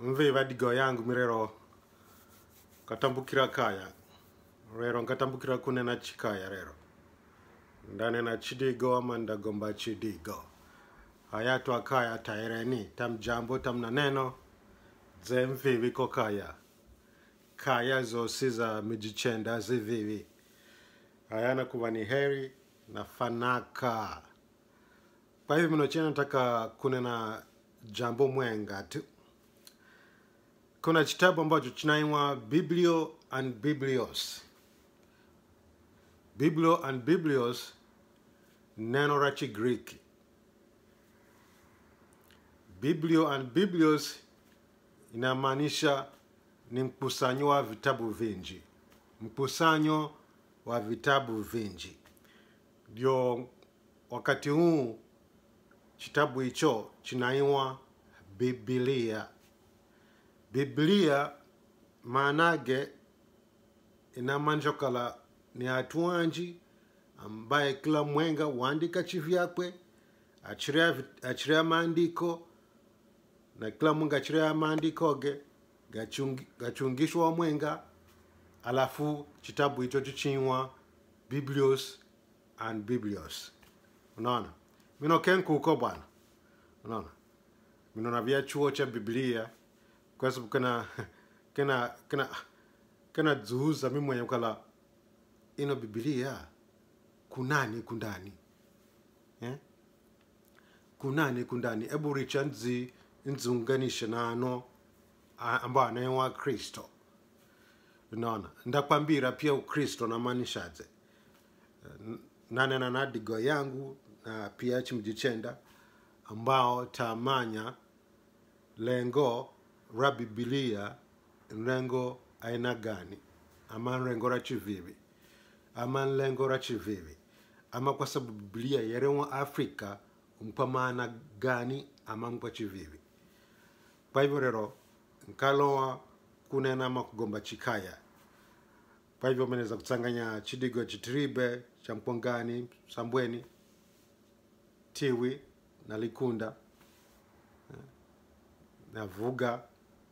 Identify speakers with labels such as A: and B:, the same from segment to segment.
A: Mviva digo yangu mirero katambukira kaya rero nkatambukira kunena chikaya rero ndane na Chidigo ama ndagomba Chidigo hayatu akaya taireni tamjambo tamna neno zemvivi ko kaya zosiza mijichenda zivivi hayana kuwa ni heri na fanaka. Kwa hivyo mnochena nataka kunena jambo mwenga tu. Kuna kitabu ambacho kinaitwa Biblio and Biblios. Biblio and Biblios neno la Kigiriki. Biblio and Biblios inamaanisha ni mkusanyo wa vitabu vingi. Mkusanyo wa vitabu vingi. Ndio wakati huu kitabu hicho kinaitwa Biblia. Biblia maanake inamaanisha kala ni hatuanji ambaye kila mwenga waandika chivyakwe achiria maandiko na kila mwenga achiria maandiko ge gachungishwa mwenga alafu kitabu hicho chichingwa Biblios and Biblios. Unaona? Mino kenku uko bwana. Unaona? Mino navia chuo cha Biblia kwa sababu kana zuhuza mimi mwenye kala ino Biblia kunani kundani. Kunani kundani. Ebu richanzi nzunganisha na ano ambao anayewa Kristo. Unaona? Ndakwambira pia Ukristo na maanishaje. Nane na nadigo yangu na pia chimjichenda ambao tamanya lengo la Biblia lengo aina gani ama lengo la chivivi ama lengo la chivivi ama kwa sababu Biblia yerewa Afrika umpa maana gani ama mpa chivivi. Kwa hivyo rero nkaloa kunena ama kugomba chikaya. Kwa hivyo meneza kutsanganya Chidigo chitiribe champongani sambweni tiwi na likunda na vuga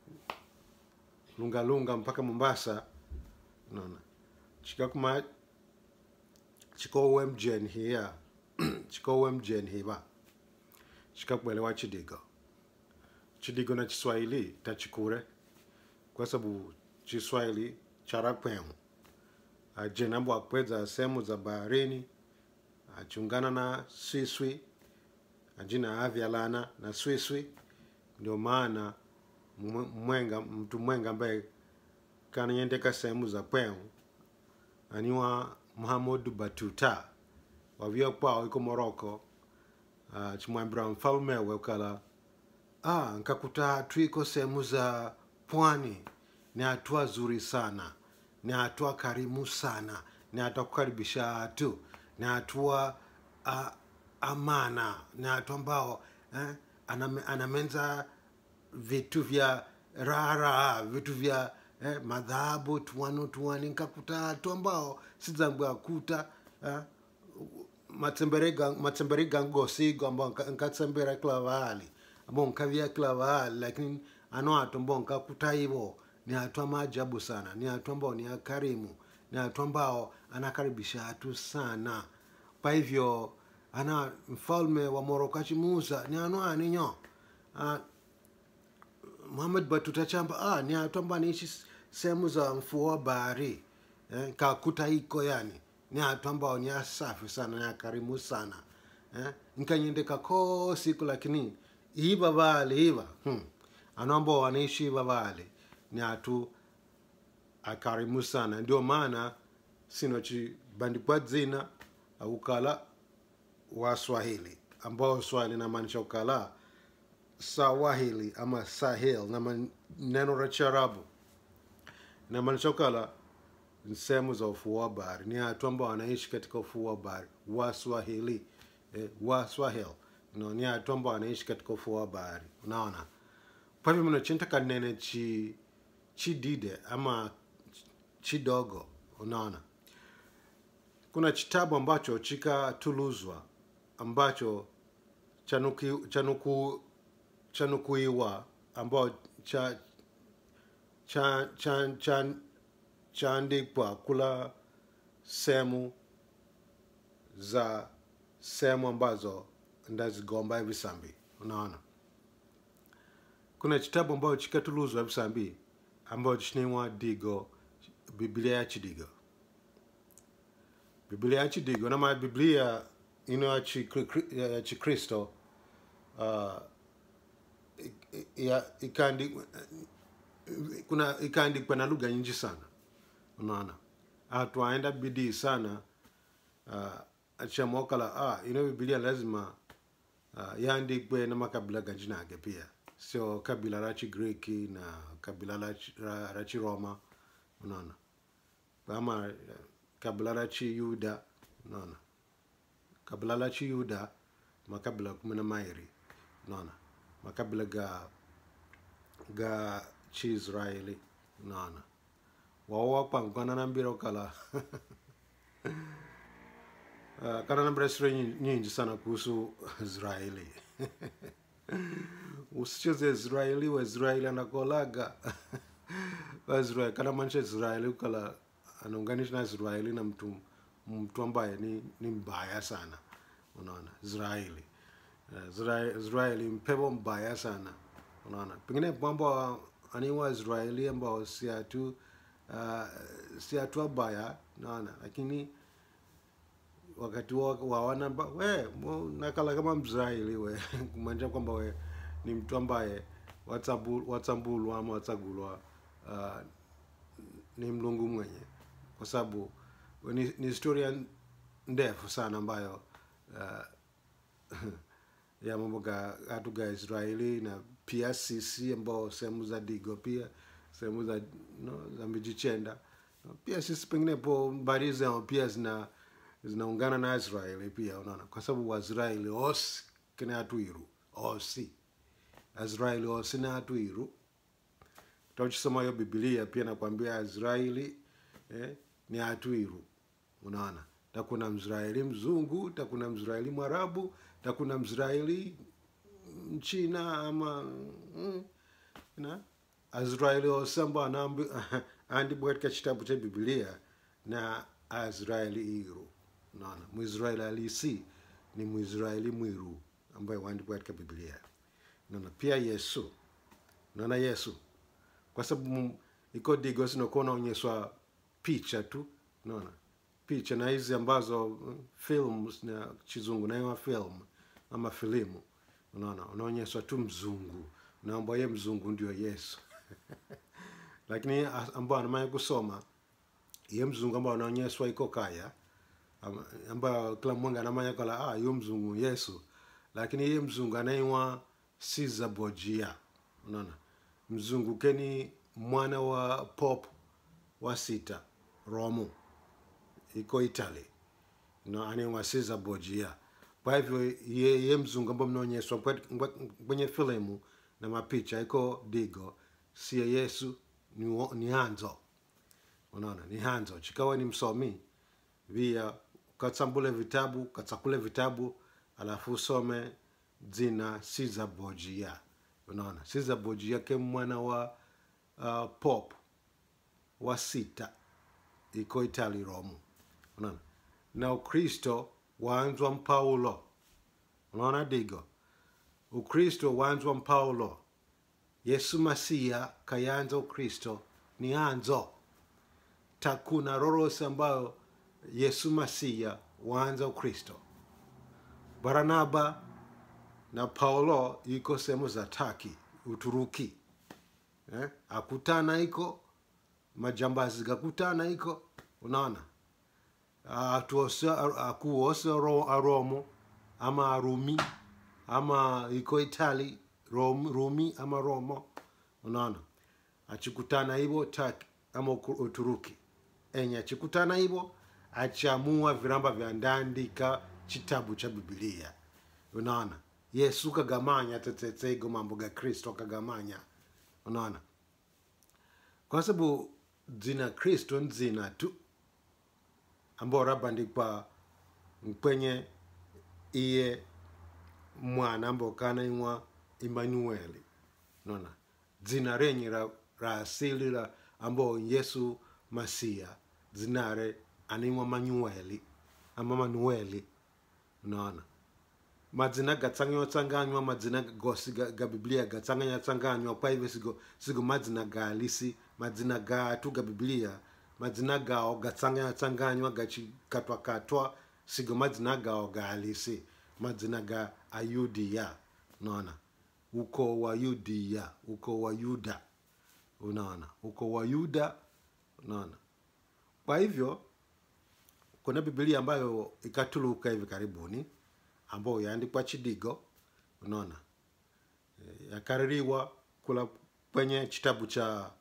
A: lunga mpaka Mombasa. Unaona? Chikakuma chikowe mjeni hiya chikowe mjeni hiba chikakwelewa Chidigo na Kiswahili tachikure kwa sababu Kiswahili charakwemu ajenambo akweza sehemu za baharini achungana na swiswi ajina avyalana na swiswi. Ndio maana mtu mwenga ambaye kana yendeka sehemu za kwenu aniwa Muhammad Batuta wavyo kwao iko Morocco. Chimwambira mfalme wekala nkakuta tuiko sehemu za pwani ni hatua zuri sana, ni hatua karimu sana, ni hatua kukaribisha tu, ni hatua amana, ni hatua ambao anamenza vitu vya rara, vitu vya madhabu tuwani nkakuta hatua ambao sizangu ya kuta matemberiga ngosigo ambao nkatsembera klavali ambao nkavia klavali lakini ano hatu ambao nkakuta hivo ni hatu maajabu sana, ni hatu ambao ni akarimu, ni hatu ambao anakaribisha hatu sana. Kwa hivyo ana mfalme wa Morocco chimuza ni ano aninyo Muhammad Batuta chamba ni hatu ambao niishi sehemu za mfuo wa bahari kakuta hiko yani ni hatu ambao ni asafi sana, ni akarimu sana. Nkanyendeka ko siku lakini hiva vale hiva ano ambao wanaishi hiva vale ni hatu akarimu sana. Ndio maana sino bandikwa zina ukala wa Swahili ambao Swahili na maanisha ukala Sawahili ama Sahel na neno la Kiarabu na maanisha ukala sehemu za ufuo wa bahari, ni watu ambao wanaishi katika ufuo wa bahari wa Swahili wa Swahili ni watu ambao wanaishi katika ufuo wa bahari. Unaona? Kwa hivyo mnachotaka nene chidide ama chidogo. Unaona? Kuna kitabu ambacho chikatuluzwa ambacho chanukuiwa ambao chaandikwa kula sehemu ambazo ndazigomba hivi sambi. Unaona, kuna kitabu ambao chikatuluzwa hivi sambi ambao chinimwa Digo, Biblia ya Chidigo. Biblia ya Chidigo na Biblia ino ya Chikristo ikaandikwa na lugha nyingi sana. Unaona, atuaenda bidii sana achamokala ino Biblia lazima yaandikwe na makabila gajinage pia, sio kabila la Chigriki na kabila la Chiroma. Unaona, kama kabila la Chiyuda. Unaona, kabila la Chiyuda makabila 12. Unaona, makabila ga Chiisraeli. Unaona, wao pangana nambira kala kana nambira nyingi sana kuhusu Israeli. Usicheze Israeli, wa Israeli anakolaga Israeli kana manche Israeli ukala anaunganisha na Israeli na mtu ambaye ni mbaya sana. Unaona, Israeli mpepo mbaya sana. Unaona, pengine kwamba aniwa Israeli ambao si atu baya. Unaona, lakini wakati waona nakala kama Mzraeli kumaanisha kwamba we ni mtu ambaye watsambulwa ama watsagulwa ni Mlungu mwenye, kwa sababu ni historia ndefu sana ambayo ya mambo ga Israeli, na pia sisi ambao sehemu za Digo, pia sehemu za Mijichenda, pia sisi pengine po mbariza pia zinaungana na Israeli pia. Unaona, kwa sababu Waisraeli osi kina atuiru osi Israeli osi na atuiru. Tuchisoma hiyo Biblia pia nakwambia Israeli ni atuiru. Unaona, takuna Mzraeli mzungu, takuna Mzraeli Mwarabu, takuna Mzraeli Mchina ama Israeli osamba andi katika kitabu cha Biblia na Israeli iru. Unaona, Mwisraeli halisi ni Mwisraeli mwiru ambaye waandikwa katika Biblia. Unaona, pia Yesu. Unaona, Yesu kwa sababu iko Digo sino kuona onyeswa picha tu. Unaona, picha na hizi ambazo films na Chizungu na hiyo film ama filimu. Unaona, unaonyeswa tu mzungu, naomba ye mzungu ndio Yesu. Lakini ambao anamaya kusoma ye mzungu ambao unaonyeswa iko kaya, ambao kila mwanga anamaya kala yu mzungu Yesu, lakini ye mzungu anaiwa Caesar Borgia. Unaona, mzungu keni mwana wa Pope wa 6 Rome, iko Italy, anaiwa Caesar Borgia. Kwa hivyo ye mzungu ambao mnaonyeswa kwenye filmu na mapicha iko Digo, siya Yesu ni Hanzo. Unaona, ni Hanzo. Chikawa ni msomi via katsakule vitabu alafu some zina Caesar Borgia. Unaona, Caesar Borgia ke mwana wa Pope wa 6 iko Italy Rome. Unaona, na Ukristo waanzwa Paulo. Unaona Digo, Ukristo waanzwa Paulo. Yesu Masia kayanza Ukristo ni Hanzo. Takuna rorose ambayo Yesu Masia waanza Ukristo. Baranaba na Paulo iko sehemu za Turkey, Uturuki. Akutana iko majambazi gakutana iko. Unaona, akuose Romo ama Rumi ama iko Italy Rumi ama Romo. Unaona, achikutana hivyo Turkey ama Uturuki. Achikutana hivyo achamua viramba vya ndandika chitabu cha Biblia. Unaona, Yesu kagamanya tetego mambo ga Kristo kagamanya. Unaona, kwa sababu zina Kristo nzina tu ambao rabandikwa kwenye iye mwana ambao kana imwa Emmanueli. Unaona, dzina renye ra asili la ambao Yesu Masia zinare animwa Manueli ama Manueli. Unaona, madzina gatsanganywa madzina gosi ga Biblia gatsanganywa kwa hivyo sigo madzina ga halisi, madzina ga tu ga Biblia, madzina gao gatsanganywa gachikatwa sigo madzina gao ga halisi, madzina ga Ayudia. Unaona, uko wa Yudia, uko wa Yuda. Unaona, uko wa Yuda. Unaona, kwa hivyo kuna Biblia ambayo ikatuluka hivi karibuni ambayo yaandikwa Chidigo. Unaona, yakaririwa kula kwenye kitabu cha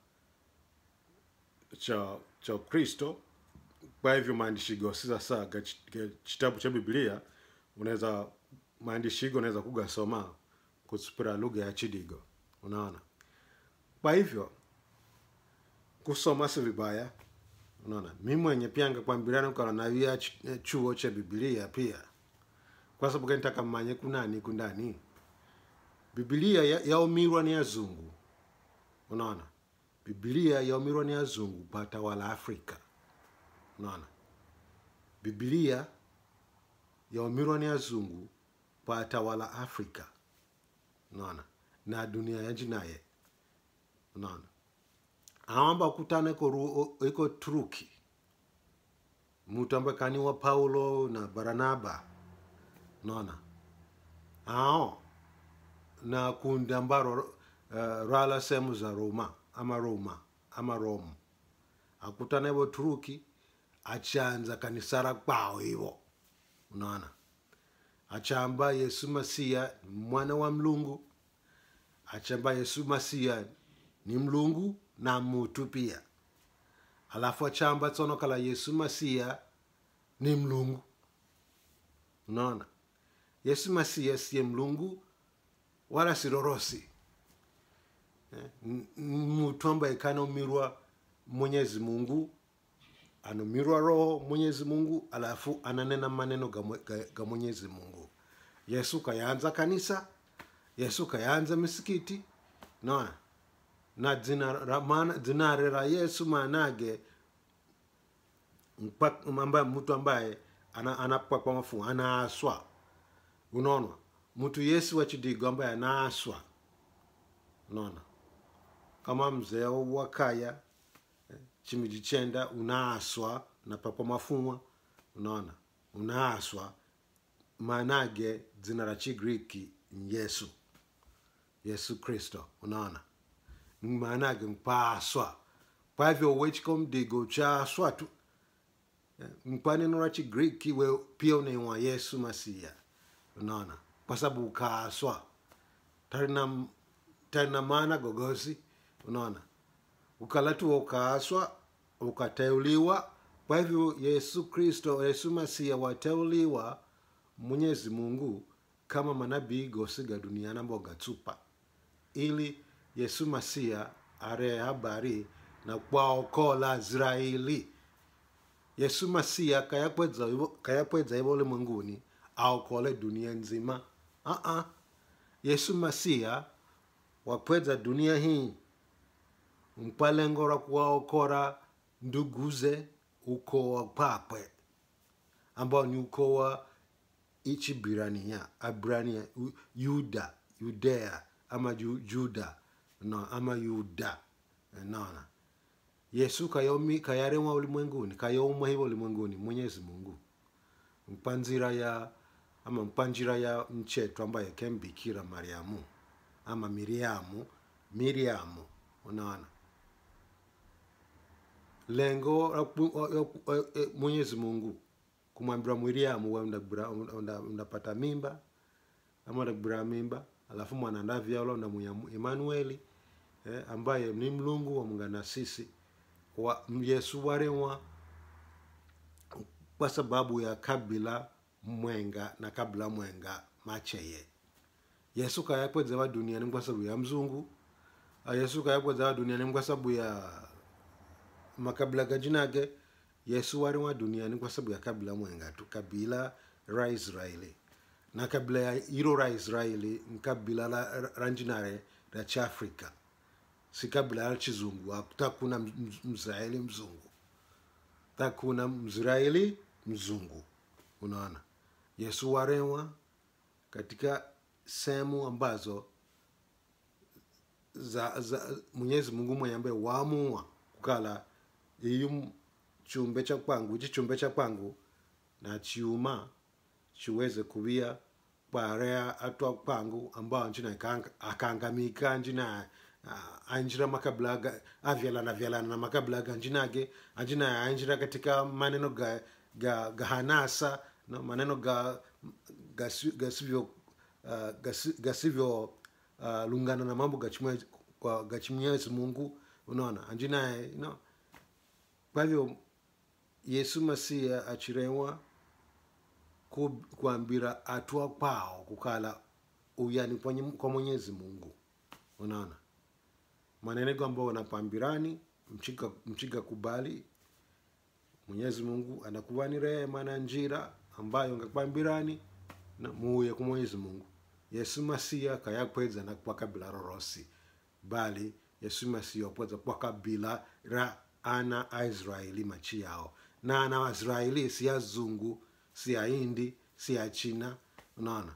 A: Kristo. Kwa hivyo maandishi go sasa kitabu cha Biblia unaweza maandishi go unaweza kugasoma kusupira lugha ya Chidigo. Unaona, kwa hivyo kusoma si vibaya. Unaona, mimi mwenye pia ngakwambirana kwa na chuo cha Biblia pia, kwa sababu nitaka mmanye kundani Biblia yaumirwa ni azungu. Unaona, Biblia yaumirwa ni azungu pata wala Afrika. Unaona, Biblia yaumirwa ni azungu pata wala Afrika. Unaona, na dunia ya jinaye. Unaona, amba kutana iko Turuki, mtu ambaye kaniwa Paulo na Barnaba. Unaona, na kundi ambaro rala sehemu za Roma ama Rome. Akutana hivyo Turuki, achanza kanisara kwao hivyo. Unaona, achamba Yesu Masia mwana wa Mlungu, achamba Yesu Masia ni Mlungu na mtu pia. Alafu achamba tsono kala Yesu Masia ni Mlungu. Unaona, Yesu Masia siye Mlungu wala sirorosi. Mtu ambaye kana umirwa Mwenyezi Mungu, anumirwa roho Mwenyezi Mungu, alafu ananena maneno ga Mwenyezi Mungu. Yesu kayanza kanisa, Yesu kayanza misikiti. Unaona, na dzina ra Yesu manage mtu ambaye anapwa kwa mafu anaaswa. Unaona, mtu Yesu wa Chidigo ambaye anaaswa. Unaona, kama mzee wa kaya chimijichenda unaaswa na papa mafumwa. Unaona, unaaswa manage dzina la Chigriki Yesu Kristo. Unaona, manage mpaswa. Kwa hivyo wechiko mdigo cha swatu mpane nora Chigriki we pia unewa Yesu Masia. Unaona, kwa sababu ukaaswa tarina maana gogosi. Unaona, ukalatu ukaaswa, ukateuliwa. Kwa hivyo Yesu Kristo, Yesu Masia wateuliwa Mwenyezi Mungu kama manabii gosiga duniani ambao gatsupa, ili Yesu Masia are habari na kuwaokola Israeli. Yesu Masia kayapweza hivyo ulimwenguni aokole dunia nzima. Yesu Masia wapweza dunia hii mpalengo la kuwaokora nduguze uko wa papwe ambao ni uko wa Ichibirania, Abrania, Yudea ama Juda. No, ama Yuda. Naona, Yesu kayaremwa ulimwenguni, kayaumwa hivyo ulimwenguni Mwenyezi Mungu mpanjira ya mchetu ambaye kembikira Mariamu ama Miriamu. Unaona, lengo Mwenyezi Mungu kumwambia Miriamu undapata mimba ama ndabura mimba, alafu mwana ndavya ulo na Emanueli ambaye ni Mlungu wa mungana sisi wa Yesu waremwa kwa sababu ya kabila mwenga na kabila mwenga macheye. Yesu kayapweza wa duniani kwa sababu ya mzungu. Yesu kayapweza wa duniani kwa sababu ya makabila gajinage. Yesu waremwa duniani kwa sababu ya kabila mwenga tu, kabila ra Israeli. Na kabila ya iro ra Israeli ni kabila la ranjinare la Chafrika. si kabila la chizungu. Hakuna Mwisraeli mzungu, hakuna Mwisraeli mzungu. Unaona, Yesu warewa katika sehemu ambazo za Mwenyezi Mungu mwenye ambaye waamua kukala iyo chumbe cha kwangu na chiuma chiweze kubia parea atwa kwangu ambao njina akangamika njina anjira makabla avyala na makabla njinage anjina anjira katika maneno ga hanasa na maneno gasivyo lungana na mambo gachimwezi Mungu. Unaona, anjina kwa hivyo Yesu Masia achirewa kuambira atua kwao kukala uyani kwa Mwenyezi Mungu. Unaona, maneno ambao wanapambirani mchika kubali Mwenyezi Mungu anakuwani rehema na njira ambayo ngapambirani na muye kwa Mwenyezi Mungu. Yesu Masia kayakweza na kwa kabila rorosi, bali Yesu Masia opweza kwa kabila ra ana Israeli machi yao, na ana Israeli si ya zungu, si ya Hindi, si ya China. Unaona,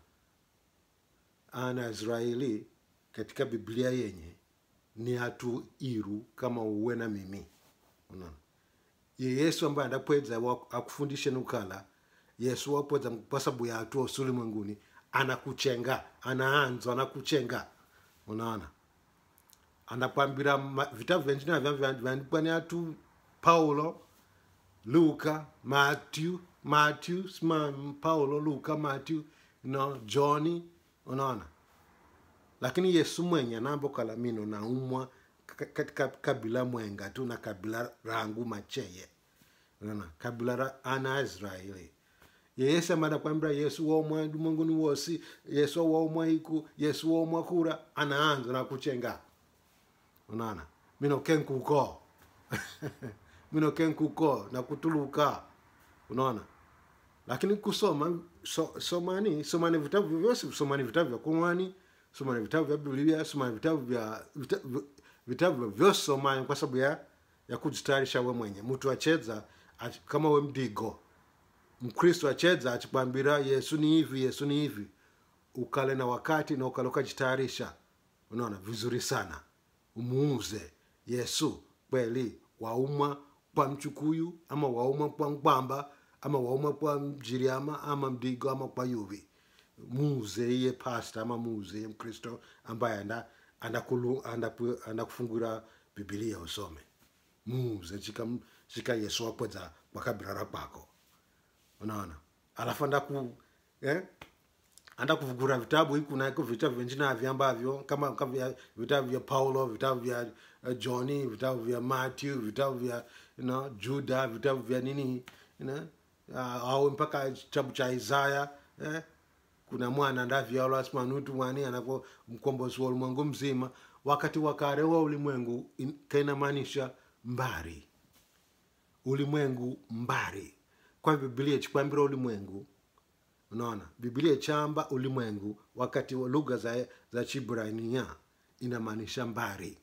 A: ana Israeli katika Biblia yenye ni hatu iru kama uwe na mimi. Unaona, Yesu ambaye anapweza akufundishe nukala Yesu wapweza kwa sababu ya hatu usuli mwenguni anakuchenga, anakuchenga. Unaona, anapambira vitabu vingine vya ni hatu Paulo, Luka, Matthew, Paulo, Luka, Matthew, Johnny. Unaona, lakini Yesu mwenye nambo kala mino na umwa katika kabila mwenga tu na kabila rangu macheye. Unaona, kabila ra ana Israeli. Yesu amada kwambra Yesu wa umwa Mungu ni wosi, Yesu wa umwa iku, Yesu wa umwa kura, anaanza na kuchenga. Unaona, mino kenkuko mino kenkuko na kutuluka. Unaona, lakini kusoma somani vitabu vyose, somani vitabu vya Qur'ani, somani vitabu vya Biblia, somani vitabu vyose somani kwa sababu ya kujitayarisha wewe mwenye. Mtu acheza kama we Mdigo, Mkristo acheza achikwambira Yesu ni hivi, Yesu ni hivi, ukale na wakati na ukale ukajitayarisha. Unaona, vizuri sana umuuze Yesu kweli waumwa kwa Mchukuyu ama waumwa kwa Mkwamba ama waumwa kwa Mjiriama ama Mdigo ama kwa Yuvi. Muuze iye pastor ama muuze iye Mkristo ambaye anakufungura Biblia usome. Muuze chika Yesu wakweza kwa kabila ra kwako. Unaona, alafu anda kufungura vitabu hiku na hiku vitabu vingine vya ambavyo kama vitabu vya Paulo, vitabu vya Johnny, vitabu vya Matthew, vitabu vya Juda, vitabu vya nini, au mpaka kitabu cha Isaya. Kuna mwana ndavyo alas manutu mwani anako mkombozi wa ulimwengu mzima. Wakati wakare wa ulimwengu kainamaanisha mbari, ulimwengu mbari. Kwa Biblia chikwambira ulimwengu. Unaona, Biblia chamba ulimwengu wakati wa lugha za Chibrania inamaanisha mbari.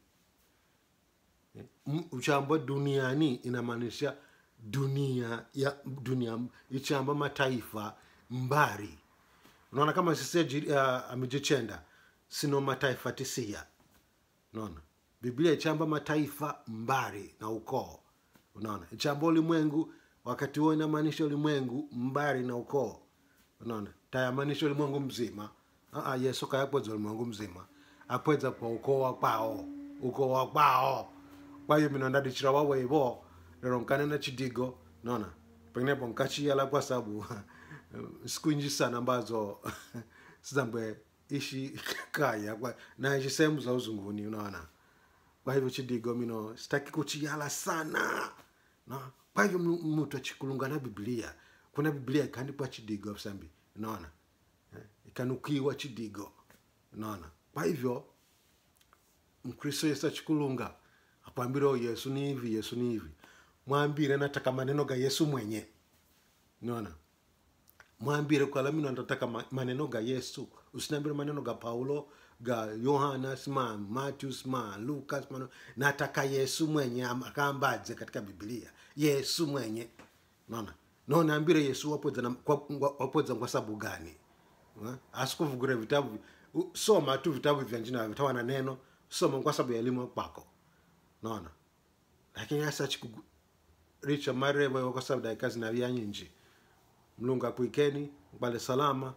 A: Uchamba duniani inamaanisha dunia, ichamba mataifa mbari. Unaona, kama sisi amejichenda sino mataifa tisia. Unaona, Biblia chamba mataifa mbari na ukoo. Unaona, chamba ulimwengu wakati huo inamaanisha ulimwengu mbari na ukoo. Unaona, tayamaanisha ulimwengu mzima. Yesu kayakweza ulimwengu mzima, akweza kwa ukoo wa kwao. Kwa hiyo minandadi chira wawe ibo neronkane na Chidigo. Unaona, pengine ponkachi yala kwa sababu siku nyingi sana ambazo sizambwe ishi kaya kwa na ishi sehemu za uzunguni. Unaona, kwa hivyo Chidigo mino sitaki kuchiyala sana. Kwa hivyo mtu achikulunga na Biblia. Kuna Biblia ikandikwa Chidigo sambi. Unaona, ikanukiwa Chidigo. Unaona, kwa hivyo Mkristo Yesu achikulunga akwambira Yesu ni hivi, Yesu ni hivi, mwambire nataka maneno ga Yesu mwenye. Unaona, mwambire kwa mimi nataka maneno ga Yesu, usiniambire maneno ga Paulo, ga Yohana sma, Matthew sma, Lucas sma, nataka Yesu mwenye akaambaje katika Biblia. Yesu mwenye. Naona. No naambire Yesu wapoza kwa sababu gani? Asikuvugure vitabu. Soma tu vitabu vya njina vitawa na neno. Soma kwa sababu ya elimu kwako. Naona. Lakini hasa richa marevo kwa sababu ya kazi na vya nyingi. Mlungu akuikeni, mbale salama.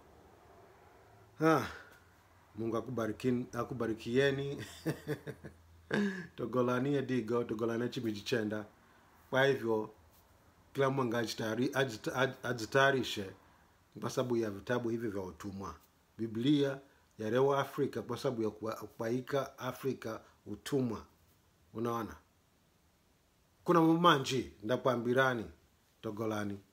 A: Mungu akubarikieni. Togolanie digo, togolanie chimijichenda. Kwa hivyo kila mwanga ajitayarishe kwa sababu ya vitabu hivi vya utumwa. Biblia ya leo Afrika kwa sababu ya kupaika Afrika utumwa. Unaona? Kuna mumanji ndapambirani togolani.